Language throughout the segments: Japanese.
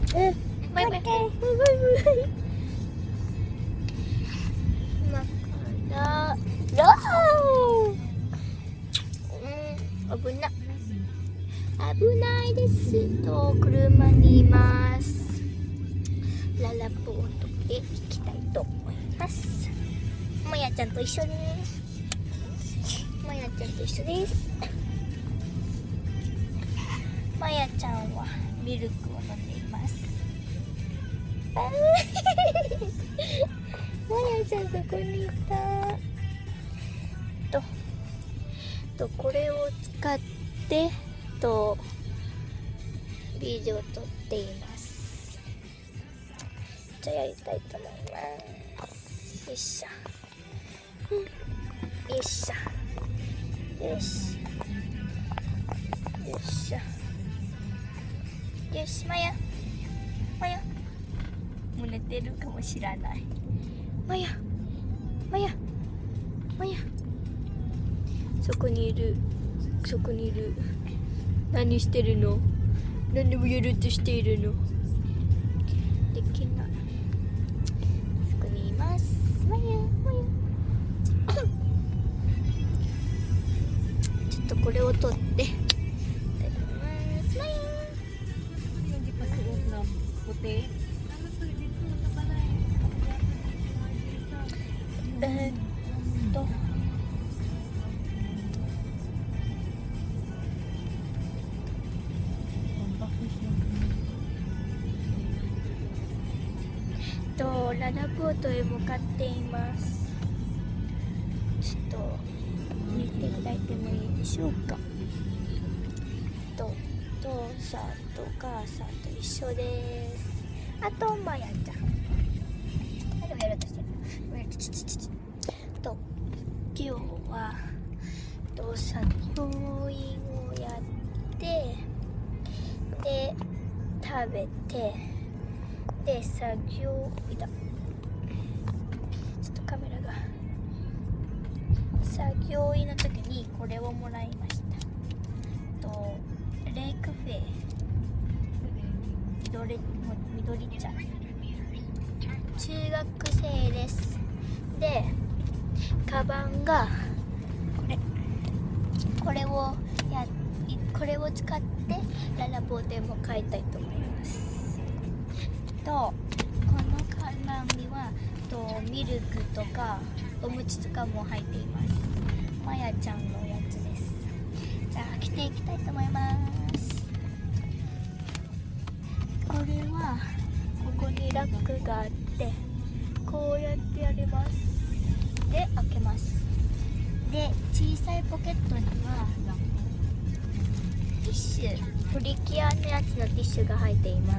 バイバイ。今から危ないですと、車にいます。ララポートへ行きたいと思います。まやちゃんと一緒です。まやちゃんと一緒です。まやちゃんはミルクを飲んでいます。まやちゃんそこにいた。これを使ってビデオを撮っています。じゃあやりたいと思います。よっしゃ、よっしゃ、よしよっしゃ、よし、まやもう寝てるかもしれない。まやそこにいる。何してるの？何をやろうとしているの？できない。そこにいます。まやちょっとこれを取っていただきます。まや Hindi pa suot na puti. Ano pwede ko sa balay? ララポートへ向かっています。ちょっと見ていただいてもいいでしょうか。お父さんとお母さんと一緒です。あとまやちゃん。何をやろうとしてるの？今日は作業員をやってで食べてで作業カメラが作業員の時にこれをもらいました。レイカフェ緑茶、中学生です。でカバンがこれを使ってララポートへも買いたいと思います。このカバンにはミルクとかおむつとかも入っています。まやちゃんのやつです。じゃあ着ていきたいと思います。これはここにラックがあってこうやってやります。で開けます。で小さいポケットにはティッシュ、プリキュアのやつのティッシュが入っています。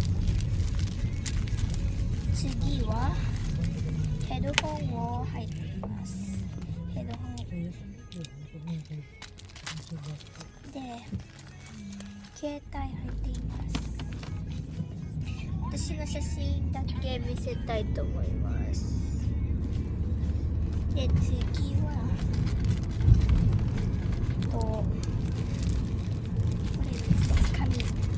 次はヘッドホンを入っています。ヘッドホンで携帯入っています。私の写真だけ見せたいと思います。で次はこれです紙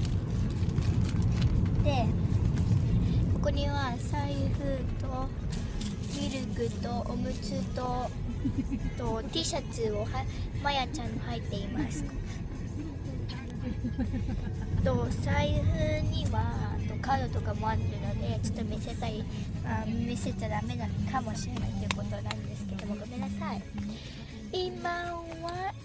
でここには財布とミルクとおむつとT シャツをまやちゃんの入っています。財布にはカードとかもあるのでちょっと見せちゃダメなのかもしれないということなんですけども、ごめんなさい。今は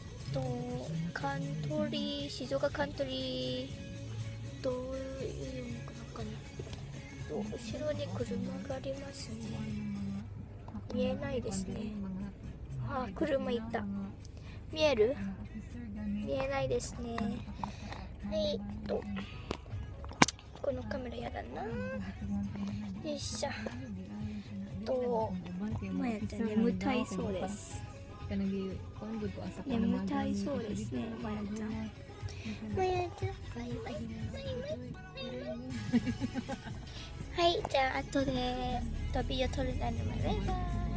静岡カントリーどういうのかな。後ろに車がありますね。見えないですね。車いた。見える？見えないですね。このカメラやだな。よいしょ。まやちゃん眠たいそうです。眠たいそうですね、まやちゃん。バイバイ。はい、じゃあ後でビデオ撮るのでバイバイ。